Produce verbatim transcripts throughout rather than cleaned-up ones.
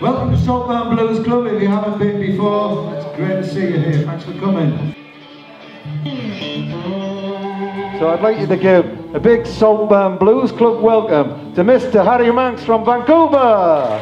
Welcome to Saltburn Blues Club. If you haven't been before, it's great to see you here. Thanks for coming. So I'd like you to give a big Saltburn Blues Club welcome to Mister Harry Manx from Vancouver.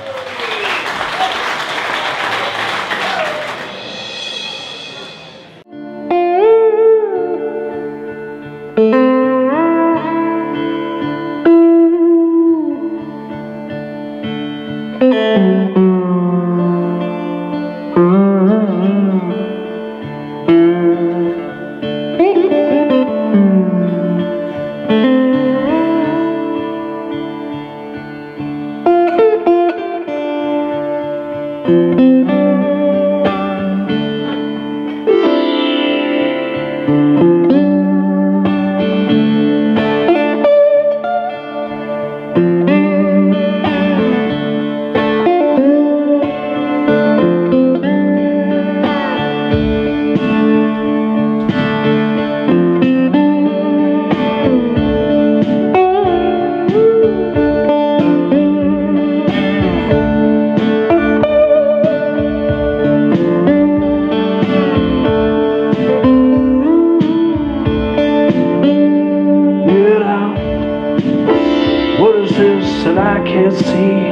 That I can't see,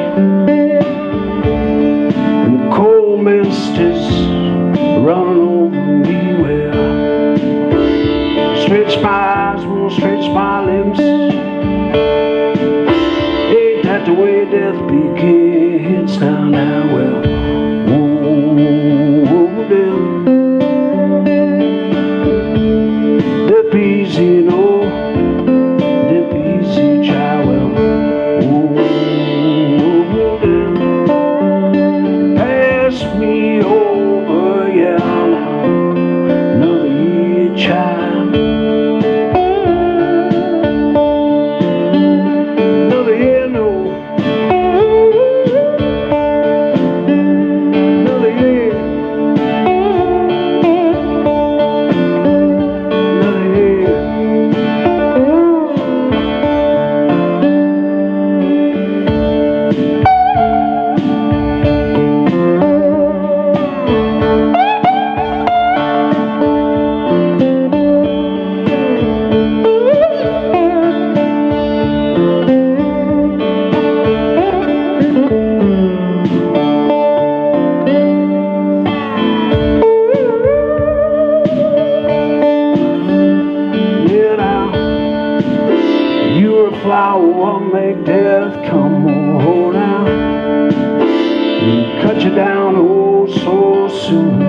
and the cold mist is running over me. Well, stretch my eyes, won't stretch my limbs. Ain't that the way death begins? Now, now, well, whoa, death, death easy, you know, death easy, child. Well, me over, yeah, now, another year, child. Another year, no. Another year. Another year. Flower won't make death come on out and cut you down oh so soon.